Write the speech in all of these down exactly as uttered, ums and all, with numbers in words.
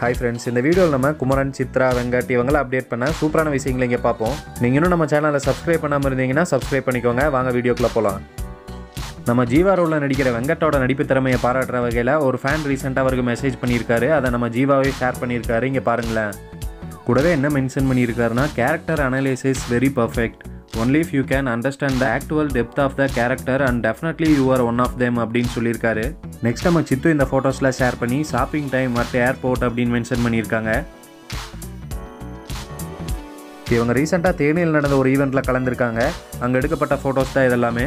Hi friends, இந்த வீடியோவில் நம்ம குமரன், சித்ரா, வெங்கட் இவங்களை அப்டேட் பண்ண சூப்பரான விஷயங்களை இங்கே பார்ப்போம். நீங்கள் இன்னும் நம்ம சேனலை சப்ஸ்கிரைப் பண்ணாமல் இருந்தீங்கன்னா சப்ஸ்கிரைப் பண்ணிக்கோங்க. வாங்க வீடியோக்குள்ளே போகலாம். நம்ம ஜீவா ரோலில் நடிக்கிற வெங்கட்டோட நடிப்பு திறமையை பாராட்டுற வகையில் ஒரு ஃபேன் ரீசெண்டாக அவருக்கு மெசேஜ் பண்ணியிருக்காரு. அதை நம்ம ஜீவாவே ஷேர் பண்ணியிருக்காரு. இங்கே பாருங்களேன். கூடவே என்ன மென்ஷன் பண்ணியிருக்காருன்னா, character analysis very perfect. only if you can understand the actual depth of the character and definitely you are one of them அப்படின்னு சொல்லியிருக்காரு. நெக்ஸ்ட் நம்ம சித்து இந்த ஃபோட்டோஸில் ஷேர் பண்ணி ஷாப்பிங் டைம் அட் ஏர்போர்ட் அப்படின்னு மென்ஷன் பண்ணியிருக்காங்க. இவங்க ரீசெண்டாக தேனியில் நடந்த ஒரு ஈவெண்ட்டில் கலந்துருக்காங்க. அங்கே எடுக்கப்பட்ட ஃபோட்டோஸ் தான் இதெல்லாமே.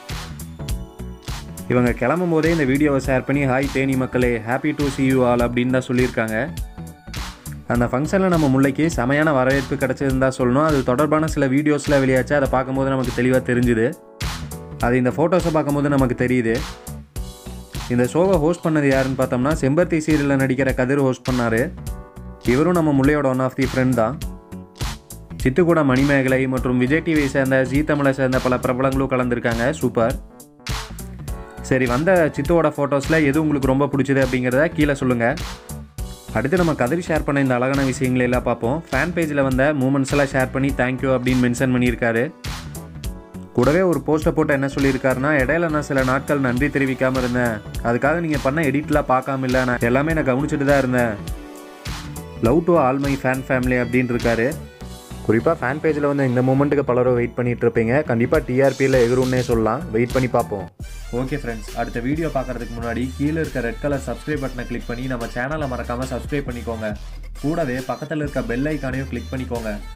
இவங்க கிளம்பும் போதே இந்த வீடியோவை ஷேர் பண்ணி ஹாய் தேனி மக்களே, happy to see you all அப்படின்னு தான் சொல்லியிருக்காங்க. அந்த ஃபங்க்ஷனில் நம்ம முல்லைக்கு செமையான வரவேற்பு கிடச்சிருந்தா சொல்லணும். அது தொடர்பான சில வீடியோஸில் வெளியாச்சு. அதை பார்க்கும்போது நமக்கு தெளிவாக தெரிஞ்சுது. அது இந்த ஃபோட்டோஸை பார்க்கும்போது நமக்கு தெரியுது. இந்த ஷோவை ஹோஸ்ட் பண்ணது யாருன்னு பார்த்தோம்னா, செம்பருத்தி சீரியலில் நடிக்கிற கதிர் ஹோஸ்ட் பண்ணார். இவரும் நம்ம முல்லையோட ஒன் ஆஃப் தி ஃப்ரெண்ட் தான். சித்து கூட மணிமேகலை மற்றும் விஜய் டிவியை சேர்ந்த ஜீ தமிழை சேர்ந்த பல பிரபலங்களும் கலந்துருக்காங்க. சூப்பர். சரி, வந்த சித்துவோட ஃபோட்டோஸில் எது உங்களுக்கு ரொம்ப பிடிச்சது அப்படிங்கிறத கீழே சொல்லுங்கள். அடுத்து நம்ம கதிர் ஷேர் பண்ண இந்த அழகான விஷயங்களை எல்லாம் பார்ப்போம். ஃபேன் பேஜில் வந்த மூமெண்ட்ஸ் எல்லாம் ஷேர் பண்ணி தேங்க்யூ அப்படின்னு மென்ஷன் பண்ணியிருக்காரு. கூடவே ஒரு போஸ்ட்டை போட்டு என்ன சொல்லியிருக்காருன்னா, இடையில நான் சில நாட்கள் நன்றி தெரிவிக்காமல் இருந்தேன். அதுக்காக நீங்கள் பண்ண எடிட்லாம் பார்க்காம இல்லை, நான் எல்லாமே நான் கவனிச்சுட்டு தான் இருந்தேன். Love to all my fan family அப்படின்னு இருக்காரு. குறிப்பாக ஃபேன் பேஜில் வந்து இந்த மூமெண்ட்டுக்கு பலரும் வெயிட் பண்ணிட்டு இருப்பீங்க. கண்டிப்பாக டிஆர்பியில் எகுருன்னே சொல்லலாம். வெயிட் பண்ணி பார்ப்போம். ஓகே ஃப்ரெண்ட்ஸ், அடுத்த வீடியோ பார்க்குறதுக்கு முன்னாடி கீழே இருக்க ரெட் கலர் சப்ஸ்கிரைப் பட்டனை கிளிக் பண்ணி நம்ம சேனலை மறக்காமல் சப்ஸ்கிரைப் பண்ணிக்கோங்க. கூடவே பக்கத்தில் இருக்க பெல் ஐக்கானையும் கிளிக் பண்ணிக்கோங்க.